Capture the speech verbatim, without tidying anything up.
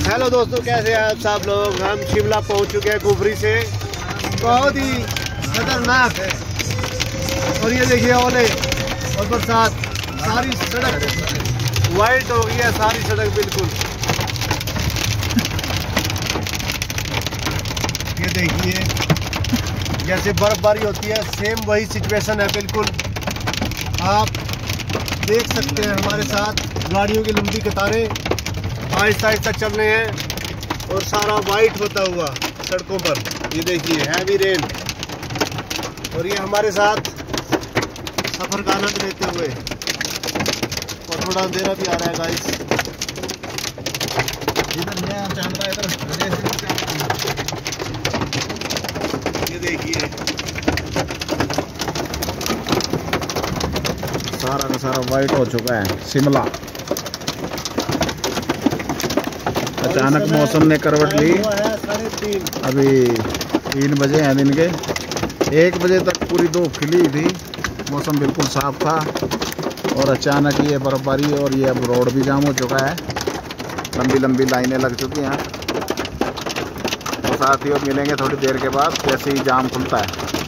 Hello दोस्तों, कैसे हैं आप सब लोग। हम शिमला पहुंच चुके हैं कुफरी से। बहुत ही खतरनाक है। और ये देखिए ओले और बरसात, सारी सड़क वाइट हो गई है, सारी सड़क बिल्कुल। ये देखिए जैसे बर्फबारी होती है, सेम वही सिचुएशन है बिल्कुल। आप देख सकते हैं हमारे साथ गाड़ियों की लंबी कतारें आहिस्ता आहिस्ता चल रहे हैं और सारा वाइट होता हुआ सड़कों पर। ये देखिए हैवी रेन, और ये हमारे साथ सफर का आनंद लेते हुए। और थोड़ा अंधेरा भी आ रहा है गाइस। ये देखिए सारा का सारा वाइट हो चुका है शिमला। अचानक मौसम ने करवट ली। अभी तीन बजे हैं दिन के। एक बजे तक पूरी धूप खिली थी, मौसम बिल्कुल साफ था, और अचानक ये बर्फबारी और ये अब रोड भी जाम हो चुका है। लंबी लंबी लाइनें लग चुकी हैं। और साथियों मिलेंगे थोड़ी देर के बाद जैसे ही जाम खुलता है।